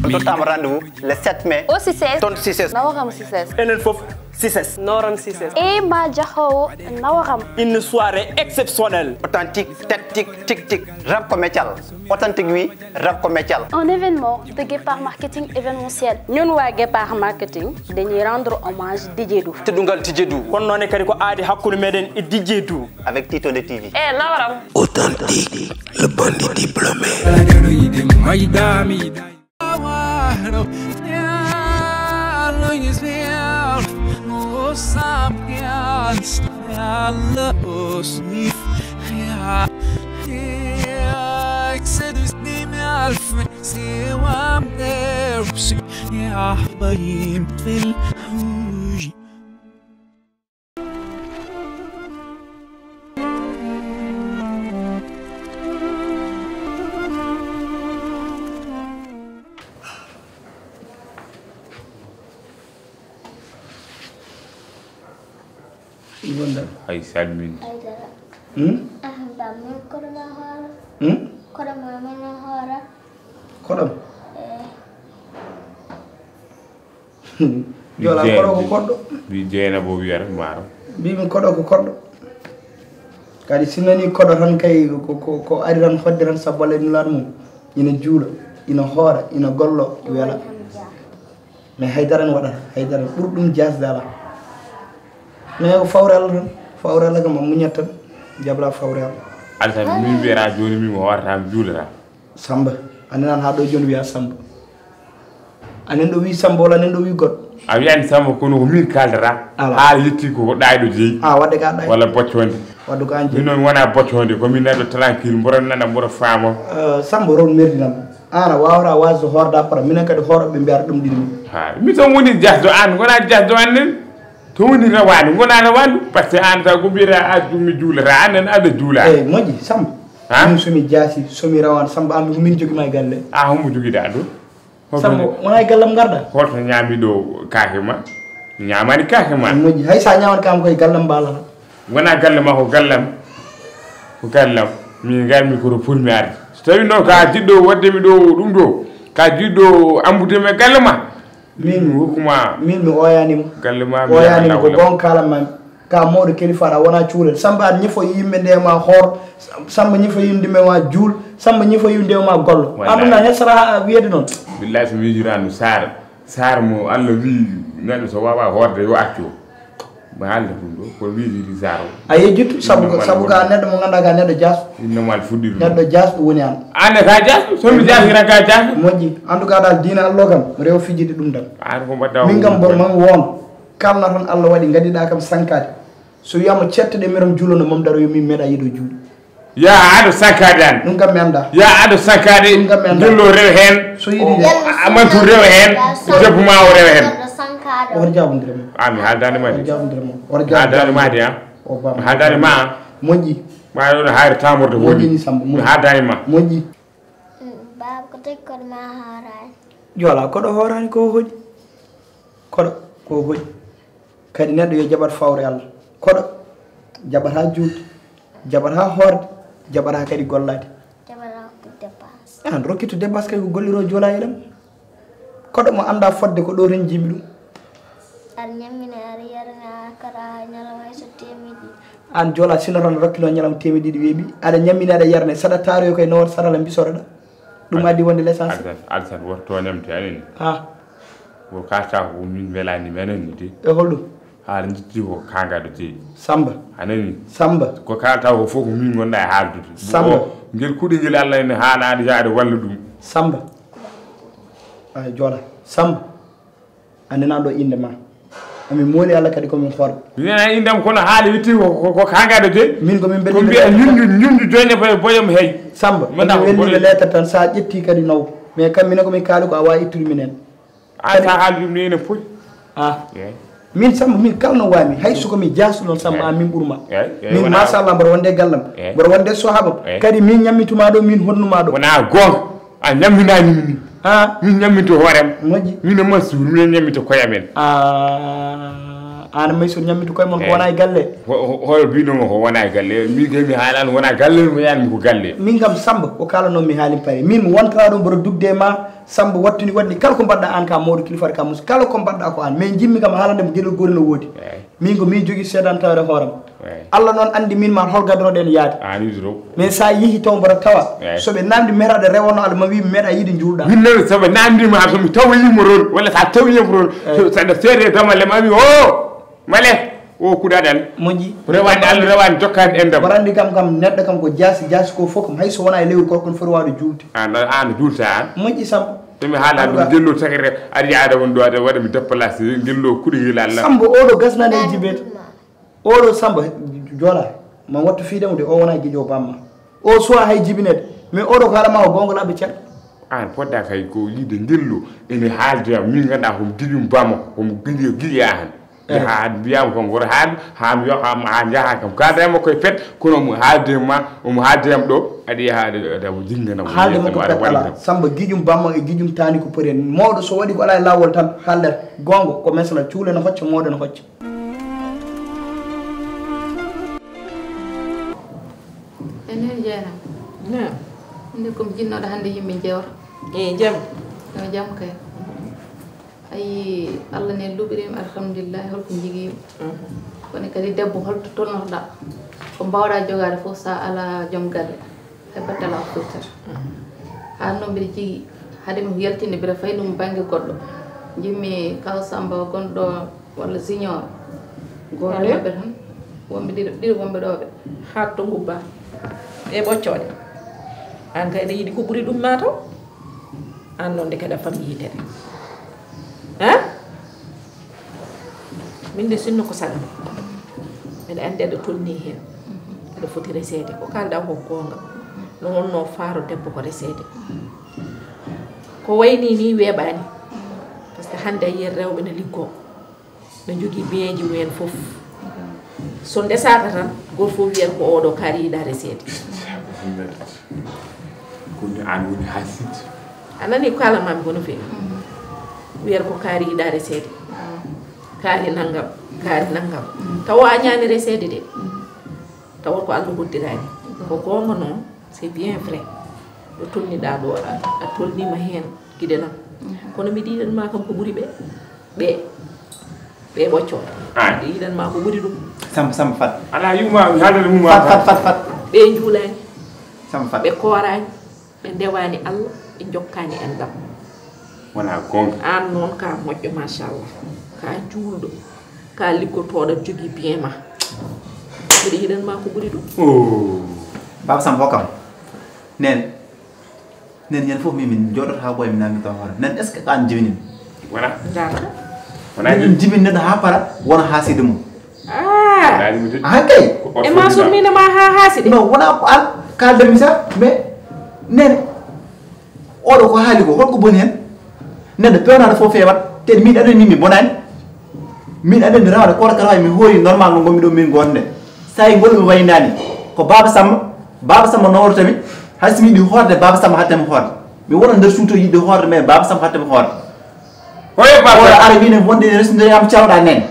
tottama rendez-vous le 7 mai au Cissesse ton Cissesse Nawaram Cissesse enen fof Cissesse Noram Cissesse et ma jaxawo Nawaram une soirée exceptionnelle authentique tactique tic rap commercial authentique oui rap commercial un événement de Guépard marketing événementiel ñun wa Guépard marketing dañuy rendre hommage DJ Dou teddungal DJ Dou kon noné kadi ko aadi hakkude meden e DJ Dou avec Tito de TV Nawaram authentique le bandit diplômé Ay salmin. Bammi korona hora. Koroma mena hora. Kodam. Jola kodo ko koddo. Bi jeena bo wiara maro. Bi mi kodo ko koddo. Kadi sinani kodo tan kay ko ari tan hodde tan sabale ni lar mum. Ina juula, ina hora, ina gollo wela. Mais haydaran wada, haydaran burdum jasdala. Mais fawrel ga mo muñata jabla fawrel alta min wiara joni mi mo warta juulata samba anan ha do joni wiya samba anen do wi samba wala anen do wi god a wiyan samba kono ko min kaldata haala yetti ko daydo jeyi wadde ga day wala bocconde waddu ko anje min non wona bocconde ko min nedo tranquille mboro nana mboro faamo samba ron merdinam ana wawra waso horda para minen kadi horobe mbiar dum dini ha mi tan woni jasdo an gona jasdo an to woni rawani gona rawani parce que an ta ko biira ajumi juulata anen ada juula moji samba min sumi jasi sumi rawan samba am ko min jogi may galle homo jogi da do samba wona gallam garda holto ñaami do kaakema ñaamani kaakema moji hay sa ñawan kam koy gallam bala wona galle ma ko gallam mi garmi ko ro fulmi arde so tawi no ka jiddo wadde mi do dum do ka jiddo ambude me galle ma min hukuma min mi oyanimo galle ma mi oyanimo ko gon kala mam ka modo kelifara wona cuulel samba ñifo yimbe ndema hor samba ñifo yimde ma juul samba ñifo yimde ma gollo amuna hesra wiede non billahi so mijiranu sar mo Allah wi nando so wawa horde yo accio ma halde dum do ko wiidi sar ay juttu sabu ga neddo mo ganda ga neddo jas inno mal fuddi neddo jas woni an ane ka jas so mi jasira ka jas moji andu ga dal dina Allah kam rew fijide dum dal an ko badda min gam bor man won kalna tan Allah wadi gadida kam sankade so yamo cettede miram julono mom daro yo mi meda yido juul ya ado sankade an dum gam menda ya ado sankade jullo rew hen so yidi amantu rew hen debbu ma o rew hen o jabundire mo ami haldane madi jabundire mo o haldane madi ha o bam haldane ma moji ma do hayr tamorde moji ni samba mo haldane ma moji bab ko tek ko ma haray jola ko do horani ko hoji ko hoji kadi neddo yo jabat fawre Allah kodo jabata juut jabata horde jabata kadi gollade jabata ko dépasse an rokkitu dépasse kay ko golliro jola yelam kodo mo anda fodde ko do ren jimi dum ar nyamina ar yarna kara nyala way so temidi an jola sinoron rokkilo nyalam temidi webi ada nyamina ada yarne sada taro kay no sada lam bisoroda dum addi wonde l'essence alsan worto nemte anen ko kata ko min velani menen ni e holdo haala jitti ko kangado jeyi samba anani samba ko kalata ko fof ko min gonɗa e haaldude samba ngel kuɗigel Allah ene haalade yaade walla ɗum samba ay jola samba andina ɗo inde ma ami mooli Allah kadi komin hoorɓe wiyana indam kono haala witti ko kangado jeyi min komin ko mbiya ñumdu joñe boyom hey samba min welliɓe lettere tan sa ƴetti kadi naw mais kam minen komin kaali ko a wawi ittude minen sa haali ɗum ni ene foti min samba min kalno wami hay suko mi jasu non samba min burma min machallah mbar wonde gallam mbar wonde sohaba kadi min ñammituma do min honnuma do wona gonga a ñamminani min min ñammito hoorem moƴƴi min masur min ñammito koyamen an Maysour ñammitu koye mon ko wona e galle hol binomo ko wona e galle mi mi haalano wona galle mi yanmi ko galle min kam Samba ko kalano mi haali pare min mi wontata ɗo mboɗo dugde ma Samba wattuni waɗni kala ko mbaɗɗa an ka mawɗo kilifare ka musu kala ko mbaɗɗa ko an mais jimmi kam haalandemo gueɗel gori no woodi min ko min jogui sedantawre hooram Allah noon andi min ma hol gadoroɗen yaade mais sa yeehi taw mboɗo tawa soɓe namdi meraɗe rewono Allah ma wi mi meeɗa yiide juulɗa min noon soɓe namdima somi tawoyimo toon walla sa tawiyimo toon saɗa seede damale mami o male o kuɗaɗal moƴƴi rewani Allah rewani jokkani endam barandi kam neɗɗo kam ko jaasi ko fof kam hayso wona e lewru ko kon foti wawde juulde an juulta an moƴƴi Samba temi haala ɗum gello sakere aɗa yaada won ɗo aɗa waɗa mi déplace gello kuɗohila Allah Samba oɗo gasnani e jibete oɗo Samba joola ma wattu fiidemo de o wona guiƴo bamma o suwa hay jibinede mais oɗo ko haɗama o gongol aɓe ceɗɗo an poɗɗa kay ko yiide gello ene haaldeyam min ganduɗa komi diɗum bamma komi guiƴa han ha mbiyama kon woto haal hami yohama ha jaaha kam kadama koye pet kono mo haaldema omo haaldeyam ɗo aɗa yaha adamo jinganamo haaldema ko pet ala Samba guiƴum bamma e guiƴum tani ko pori en mawɗo so waɗi ko ala e lawol tan haalder gongo ko mesla cuule no hocca mawɗo no hocca enen jeena inde komi jinnoɗo hannde yimɓe jewta jaam no jaam kay ayi Allah ne luɓirima alhamdulillah holko jiguima kono kadi debbo holto tonnorɗa ko mbawɗa jogade fof sa ala joom galle hay battala o firtata han noon mbiɗa jigui haade mi yaltinde mbiɗa fayi ɗum banggue goɗɗo jimmi kaw Samba gonɗo walla junior goto mabɓe tan wonɓe ɗiɗo wonɓe ɗoɓe ha to gubba e ɓoccode an kay aɗa yiiɗi ko ɓuuri ɗum mataw an noon de kadi a fammi yitere min de sinno ko saɗa mbeɗa andi aɗa tolni hen aɗa foti resede ko kalɗa ko gonga no wonno faaro debbo ko resede ko wayni ni weeɓani par ce que hande a yiyen rewɓe no liggo no jogui bienji mumen foof so ndesaka tan goto fof wiyata ko oɗo kaari yiiɗa resede koni an woni ha sidde a nani ko kalamami kono fewi wiyata ko kaari yiiɗa resede kaari naggam tawa a ñaani resede de tawa ko Allah hoddirani ko gonga noon c'est bien vrai ɗo tolniɗa ɗo a tolnima hen guiɗenam kono mi ɗiɗanma kam ko ɓuuri ɓe ɓoccoɗo ɗe yiɗanma ko ɓuuri ɗum Samba fat ala yuma haadade muma fat ɓe juulani Samba fat ɓe koorani ɓe ndewani Allah ɓe jokkani endam wona gonga an noon ka moƴƴo machallah ka juulɗo ka liggotoɗo jogui bien ma mbiɗa yiɗanma ko ɓuuri ɗum Baba Samba hokkam nen yen fof min joɗoto ha ɓoye mi namdi taw hoore nen est ce que ko an jibinimi wona jarata wona min jibin neɗɗo ha para wona haaside mum ha kay e ma surminama ha haaside non wona ko an kaldermi sa mais nene oɗo ko haali ko holko boni hen neɗɗo pewnaɗo fof fewat te min aɗani min mi bonani min aɗani rawde koto kala wawi mi hoori normal no gonmi ɗo min gonɗe sa yi ngol mi waynani ko Baba Samba nowto tami hayso mi yiɗi hoorde Baba Samba hattemi hoorde mi wona nder suuto yiɗde hoorde mais Baba Samba hattemi hoorde oye oɗo ara wine wonde resndoyam cawɗa nen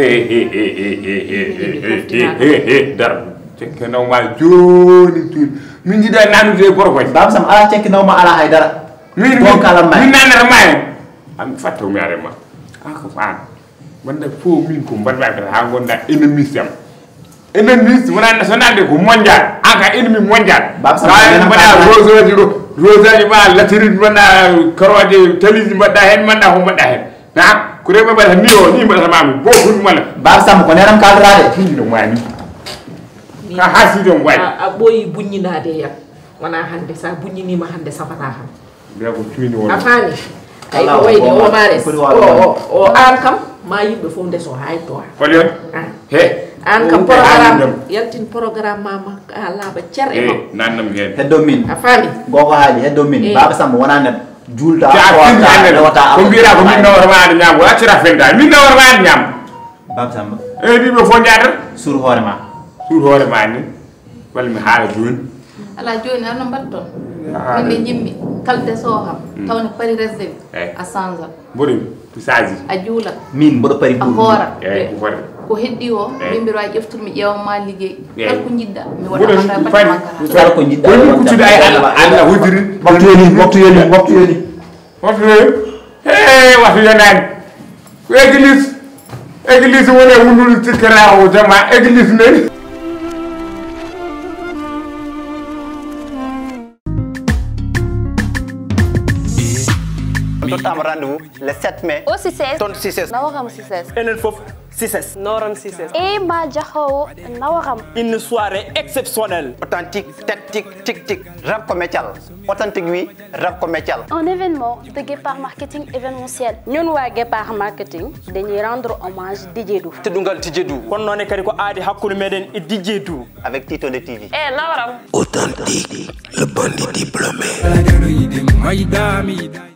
dar cekkenawma joni tun min jiiɗa nanude e goto koy Baba Samba ala cekkenawma ala haydara min nanata ma hen ami fatto mi arema ko an wonde fof min ko mbaɗɗa ha gonda ennemi am ennemi wona nationalde ko mondial an ka ennemi mondial mbaɗa rosaji ma latiride mbaɗa karoje taliji mbaɗɗa hen mbaɗɗa ko mbaɗɗa hen na ko rewɓe mbaɗata ni o ni mbaɗata mami bo foti mala Baba Samba ko nenam kaldrade no mani ka haside on waɗi a ɓooyi buññinade yam wona hande sa buññinima hande safata ham mbiya ko cuini won a faami ay ko wayde o mares o an kam ma yimɓe fof ndeso hay toa holion he an kam programme yaltin programme mama ka laaɓa cer e ma nannam hen heddo min a faami goko haali heddo min Baba Samba wona neɗɗo julta ko mbiyata ko min nawrama aɗa ñaam o accira fenda min nawrama aɗa ñaam Baba Samba ɗiɓe fof jaatat sur hoorema ni walla mi haala joni ala joni arno mbatton min ɓe jimmi kala desowo kam tawne pari resde a change mboɗo to saji a juulat min mboɗo pari a hoora ko foti ko heddi o mimbiro ay ƴeftur mi ƴeewa ma liggey kala ko jidda mi waɗa kala ko jidda ko tudda ay Allah hodiri waktu yoni waktu yoni waktu yonani ko église woni wundul tikra o jama église ne Totam rendez-vous le 7 mai. Au CICES. Ton CICES. Nawaram CICES. enen fof CICES Noram CICES. Et ma Diakhao Nawaram. une soirée exceptionnelle Authentique, tactique, tic-tic, rap commercial. Authentique oui, rap commercial. Un événement de Guépard Marketing événementiel. ñun waa Guépard Marketing dañuy rendre hommage DJ Dou. Teddungal DJ Dou. kono noon kadi ko aadi hakkude meɗen e DJ Dou Avec Tito de TV. Authentique, le bandit diplômé.